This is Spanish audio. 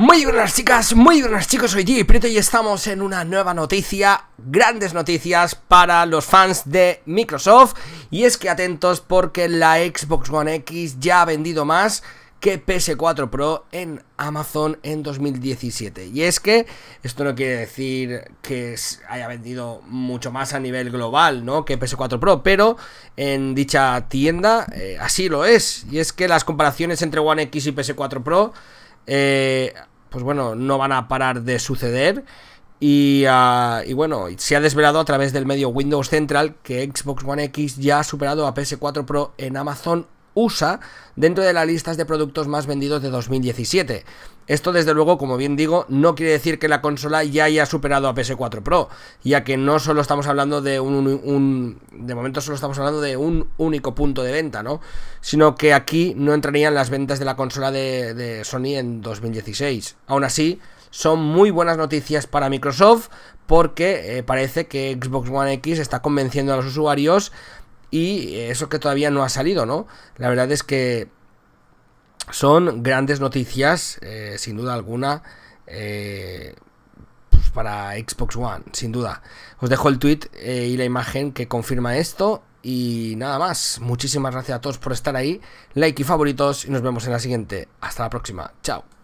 Muy buenas chicas, muy buenas chicos, soy G Prieto y estamos en una nueva noticia, grandes noticias para los fans de Microsoft. Y es que atentos porque la Xbox One X ya ha vendido más que PS4 Pro en Amazon en 2017. Y es que esto no quiere decir que haya vendido mucho más a nivel global, ¿no?, que PS4 Pro, pero en dicha tienda así lo es. Y es que las comparaciones entre One X y PS4 Pro pues bueno, no van a parar de suceder. Y bueno, se ha desvelado a través del medio Windows Central que Xbox One X ya ha superado a PS4 Pro en Amazon USA dentro de las listas de productos más vendidos de 2017. Esto desde luego, como bien digo, no quiere decir que la consola ya haya superado a PS4 Pro, ya que no solo estamos hablando de de momento solo estamos hablando de un único punto de venta, ¿no?, sino que aquí no entrarían las ventas de la consola de Sony en 2016. Aún así, son muy buenas noticias para Microsoft porque parece que Xbox One X está convenciendo a los usuarios. Y eso que todavía no ha salido, ¿no? La verdad es que son grandes noticias, sin duda alguna, pues para Xbox One, sin duda. Os dejo el tweet y la imagen que confirma esto. Y nada más, muchísimas gracias a todos por estar ahí, like y favoritos, y nos vemos en la siguiente. Hasta la próxima, chao.